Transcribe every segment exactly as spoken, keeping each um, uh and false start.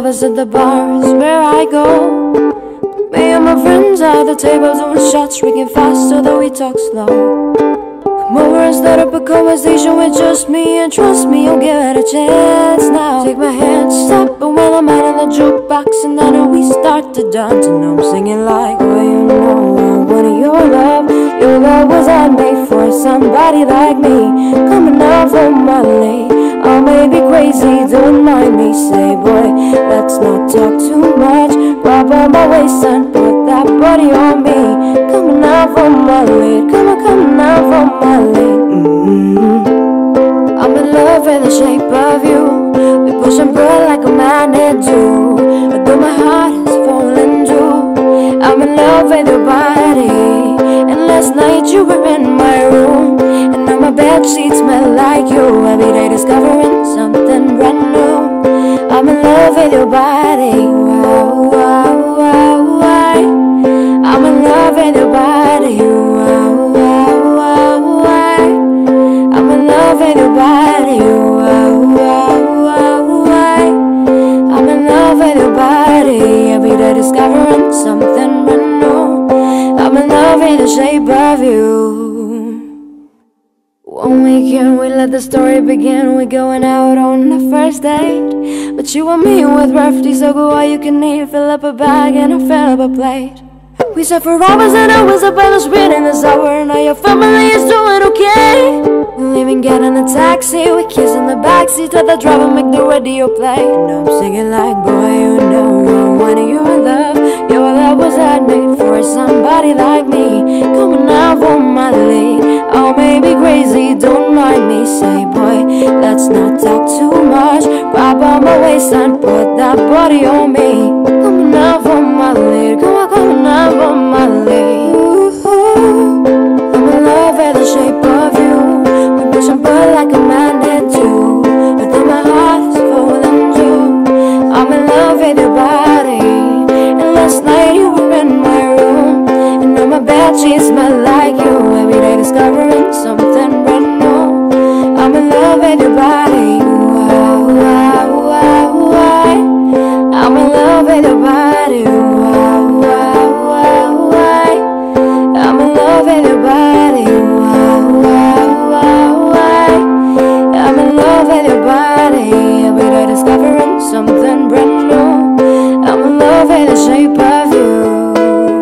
opposite the bars where I go. Me and my friends at the table doing shots, drinking fast so that we talk slow. Come over and start up a conversation with just me, and trust me, you'll give it a chance now. Take my hand, stop, but when I'm out in the jukebox, and then we start to dance, and I'm singing like, well, you know I wanted your love. Your love was handmade for somebody like me. Coming out from Molly, I may be crazy, don't mind me. Say, boy, let's not talk too much. Grab on my waist and put that body on me. Coming out from Molly, come on, coming out from Molly. mm-hmm. I'm in love with the shape of you. We push and pull like a magnet do. Although my heart is falling too. I'm in love with your body. And last night you were in my room, and now my bedsheets smell like you. Every day discovering something brand new. I'm in love with your body. Wow, wow, wow, wow. I'm in love with your body. Wow, wow, wow, wow. I'm in love with your body. Wow, wow, wow, wow. I'm in love with your body. Every day discovering something brand new. I'm in love with the shape of you. One weekend we let the story begin. We're going out on the first date, but you and me with birthday, so go all you can eat. Fill up a bag and I fill up a plate. We sat for hours and hours up by the street in the summer. Now your family is doing okay. We'll even get in a taxi, we kiss in the backseat, let the driver make the radio play. And I'm singing like, boy, you know I wanted your love. Your love was handmade for somebody like me. Coming out from my league, I may be crazy, don't mind me. Say, boy, let's not talk too much. Grab on my waist and put that body on me. Coming out from my league, come on, coming out from my league. Ooh, I'm in love with the shape of you. We push and pull like a magnet do. But then my heart is falling too. I'm in love with your body. And last night you were in my room, and now my bedsheets smell like you. Every day discovering something brand new. I'm in love with your body. Wow, wow, wow, wow. I'm in love with your body. Wow, wow, wow, wow. I'm in love with your body. Wow, wow, wow, wow. I'm in love with your body. Every day discovering something brand new. I'm in love with the shape of you.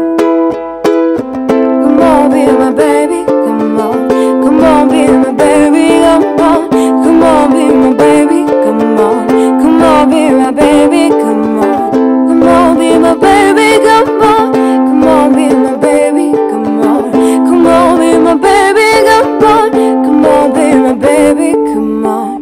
Come on, be my baby, come on. Come on, be my baby, come on. Come on, be my baby, come on. Come on, be my baby, come on. Come on, be my baby, come on. Come on, be my baby, come on. Come on, be my baby, come on. Come on, be my baby, come on.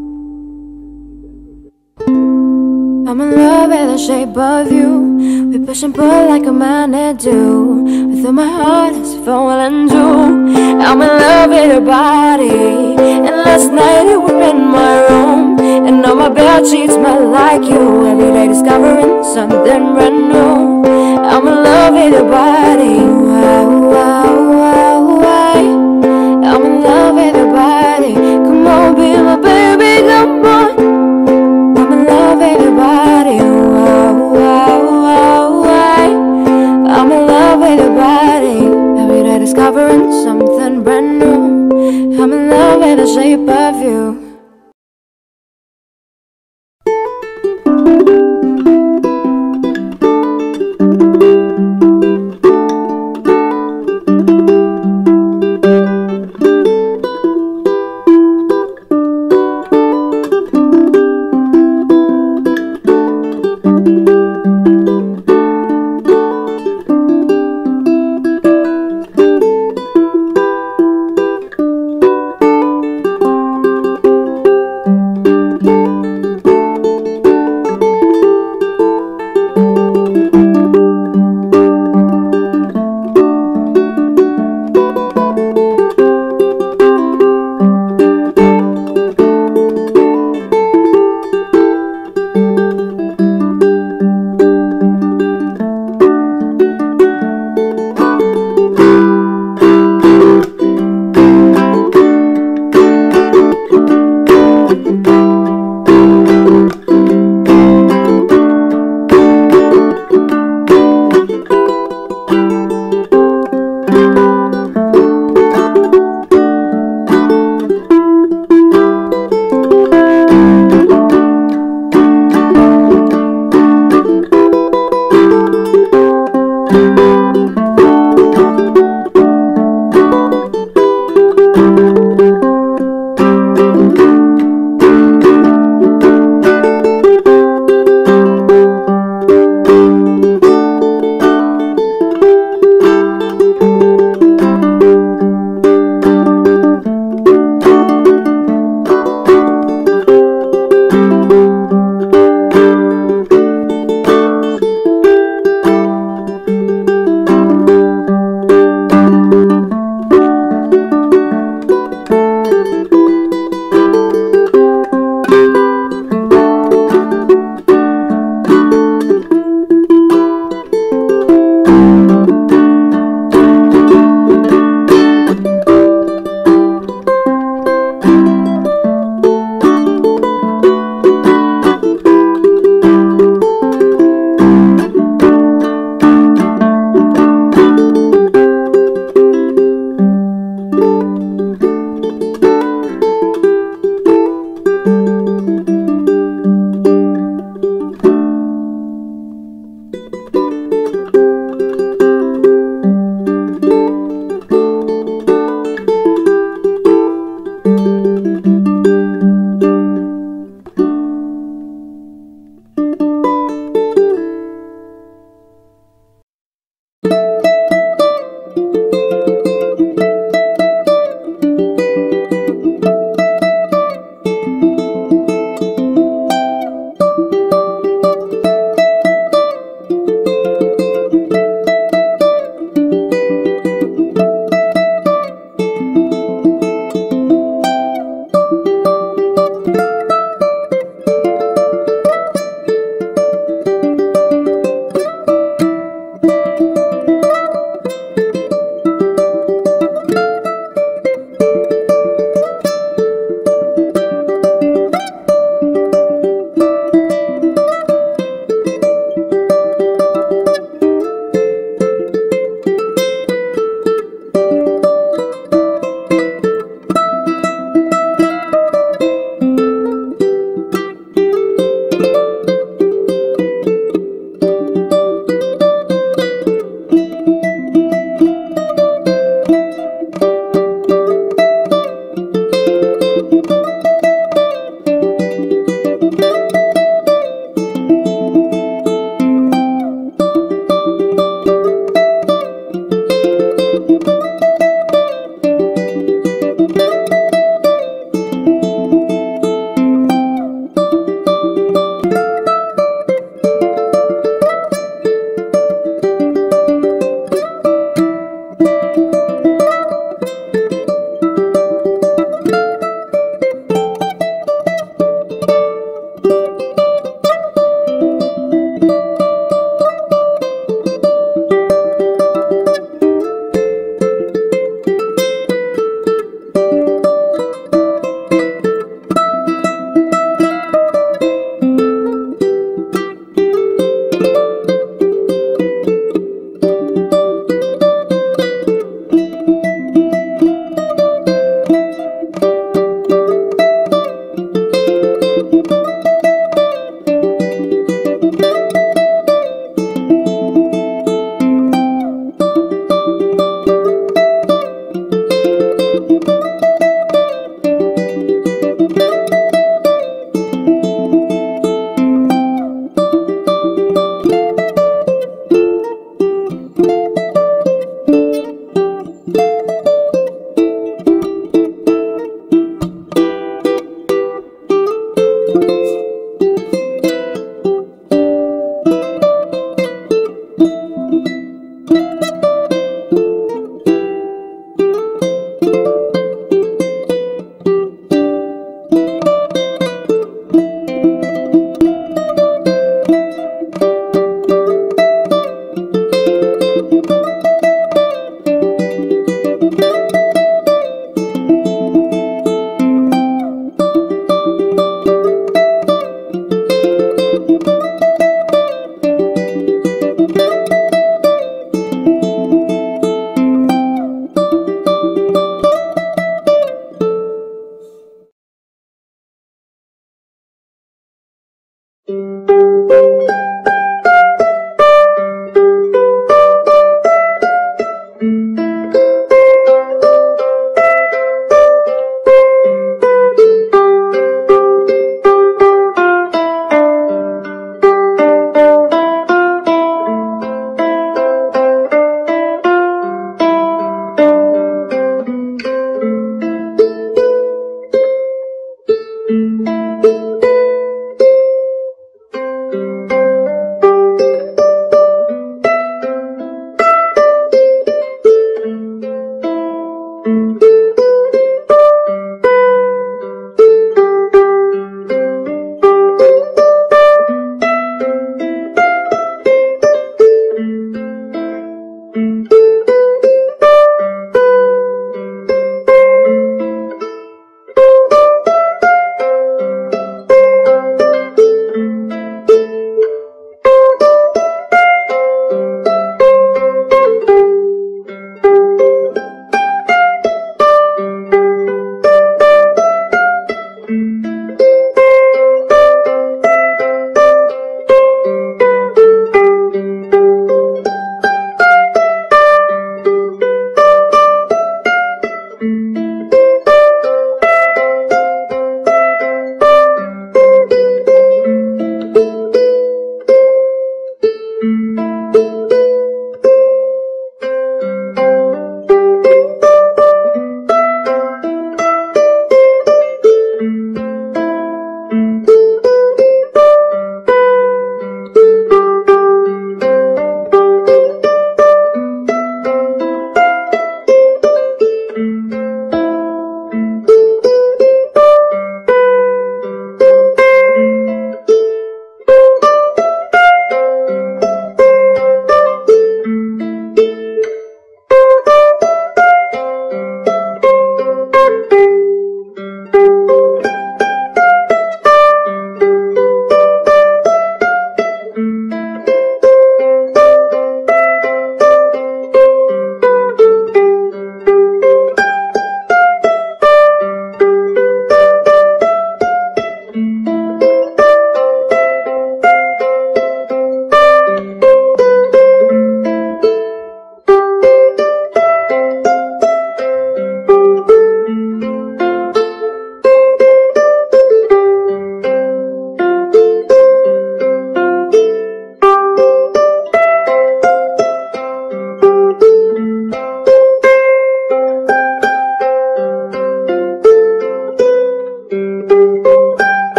I'm in love with the shape of you. We push and pull like a magnet do. Although my heart is falling too. I'm in love with your body. And last night you were in my room, and now my bedsheets smell like you. Every day discovering something brand new. I'm in love with your body. Wow, wow, wow, wow. I'm in love with your body. Come on, be my baby, come on. I'm in love with your body. Wow, wow, wow, wow. I'm in love with your body. Every day discovering something brand new. I'm in love with the shape of you.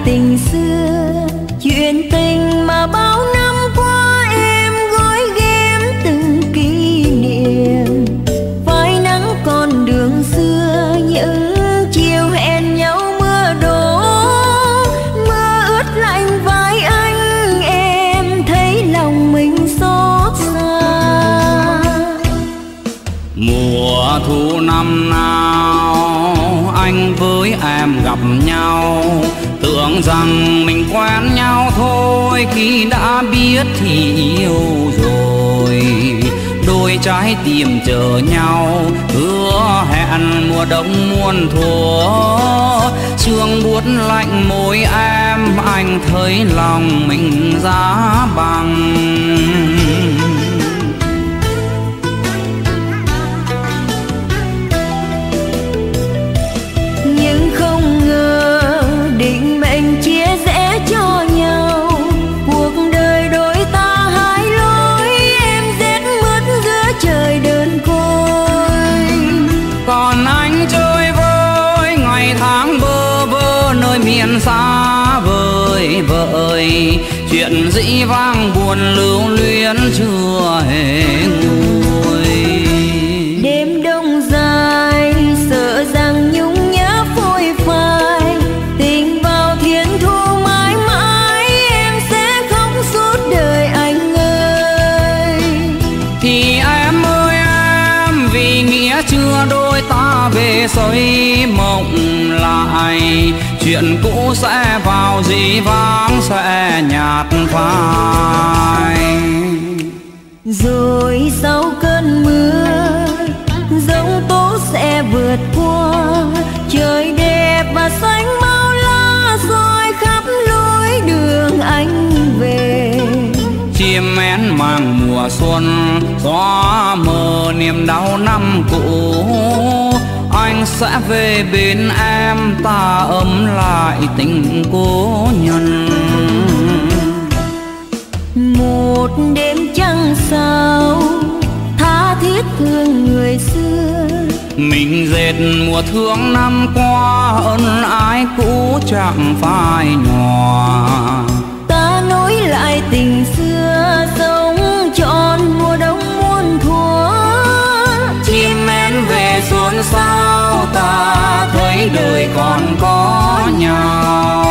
tình xưa, chuyện tình mà bao năm qua em gói ghém từng kỷ niệm. Phai nắng con đường xưa, những chiều hẹn nhau mưa đổ, mưa ướt lạnh vai anh, em thấy lòng mình xót xa. Mùa thu năm nào anh với em gặp nhau, tưởng rằng mình quen nhau thôi, khi đã biết thì yêu rồi. Đôi trái tim chờ nhau, hứa hẹn mùa đông muôn thuở. Sương buốt lạnh môi em, anh thấy lòng mình giá băng. Nhưng không ngờ định mệnh chia rẽ cho nhau, cuộc đời đôi ta hai lối, em rét mướt giữa trời đơn côi. Còn anh chơi vơi ngày tháng bơ vơ nơi miền xa vời vợi, chuyện dĩ vang buồn lưu luyến chưa hề nguôi. Đêm đông dài sợ rằng nhung nhớ phôi phai, tình vào thiên thu mãi mãi, em sẽ khóc suốt đời anh ơi. Thì em ơi em, vì nghĩa chưa đôi ta về xây mộng lại, chuyện cũ sẽ vào dĩ vãng sẽ nhạt phai. Rồi sau cơn mưa, giông tố sẽ vượt qua, trời đẹp và xanh bao la soi khắp lối đường anh về. Chim én mang mùa xuân, gió mờ niềm đau năm cũ, anh sẽ về bên em, ta ấm lại tình cố nhân. Một đêm trăng sao tha thiết thương người xưa, mình dệt mùa thương năm qua, ân ái cũ chẳng phai nhòa. Ta nối lại tình xưa, sống trọn mùa đông muôn thuở. Chim én về xuân sao, ta thấy đời còn có nhau.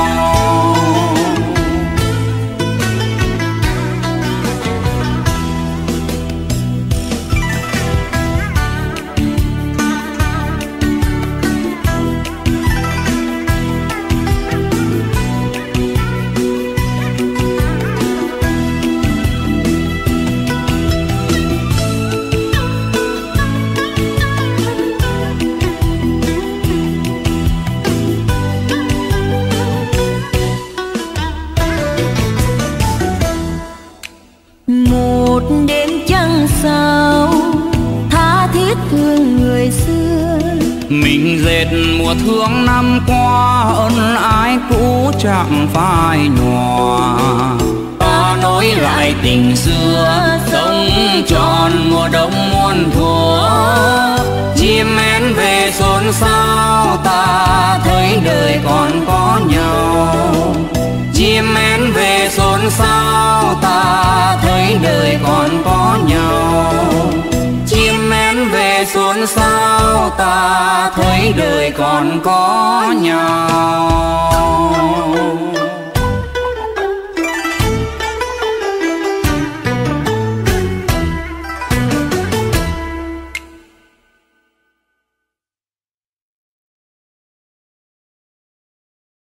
Một đêm trăng sao tha thiết thương người xưa, mình dệt mùa thương năm qua, ân ái cũ chẳng phai nhòa. Ta nối lại tình xưa, sống trọn mùa đông muôn thuở. Chim én về xuân sao, ta thấy đời còn có nhau. Chim én về xuân sao, ta thấy đời còn có nhau. Chim én về xuân sao, ta thấy đời còn có nhau.